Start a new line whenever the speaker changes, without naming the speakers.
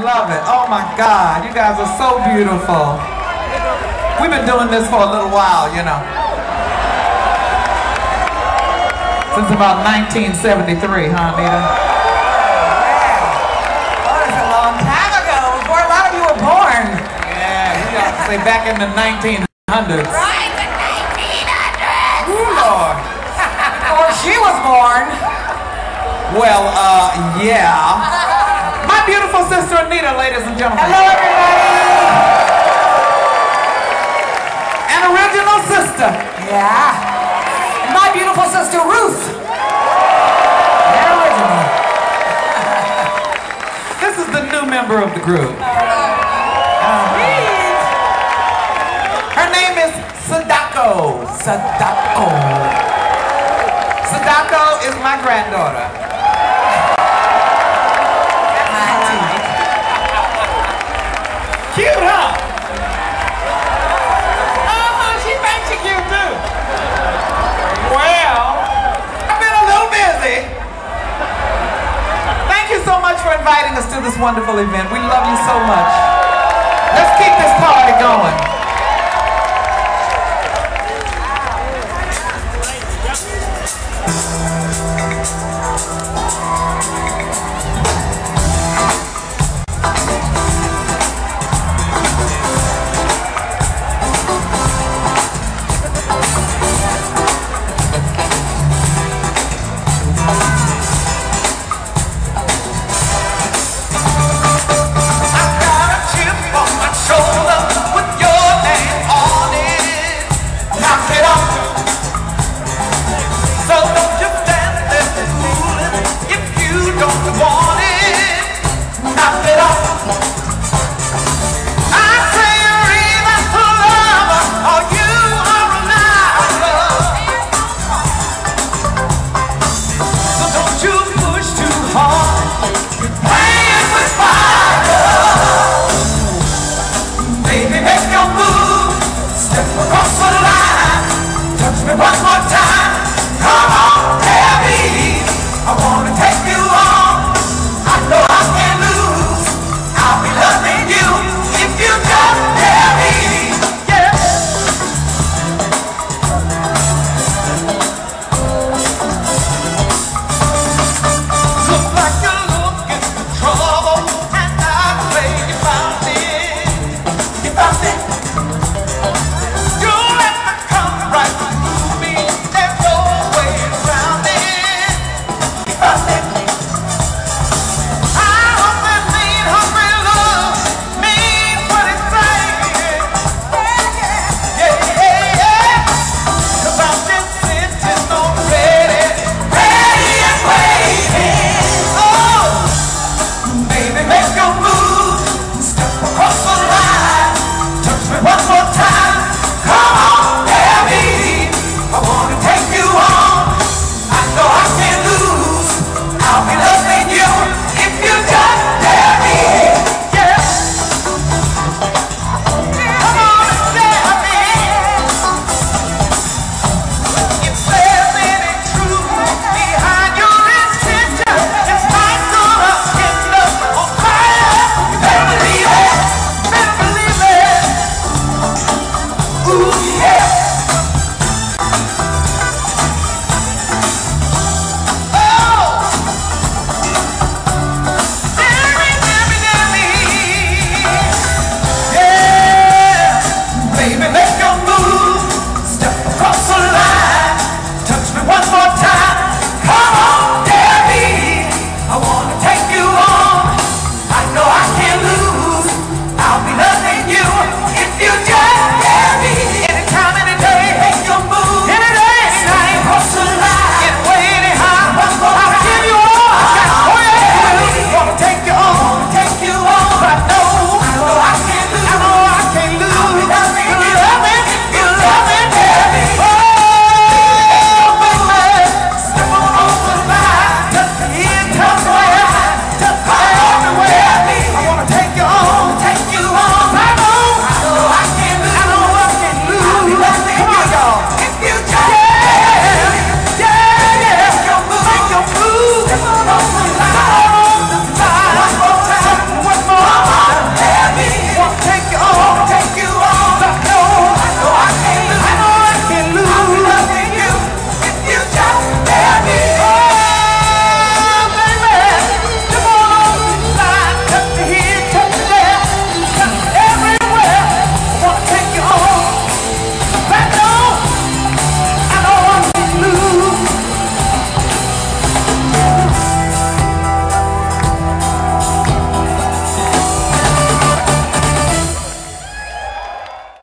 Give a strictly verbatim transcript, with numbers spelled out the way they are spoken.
love it. Oh my God, you guys are so beautiful. We've been doing this for a little while, you know. Since about nineteen seventy-three, huh, Anita?
Yeah. Oh, it's a long time ago, before a lot of you were born.
Yeah, we ought to say back in the nineteen hundreds.
Right, the nineteen hundreds. Ooh, Lord. Before she was born.
Well, uh, yeah. My beautiful sister Anita, ladies and gentlemen.
Hello, everybody.
An original sister.
Yeah. My beautiful sister Ruth. An original.
This is the new member of the group.
Uh,
Her name is Sadako.
Sadako.
Sadako is my granddaughter. Cute, huh? Uh-huh, she thinks she's cute too. Well, I've been a little busy. Thank you so much for inviting us to this wonderful event. We love you so much. Let's keep this party going.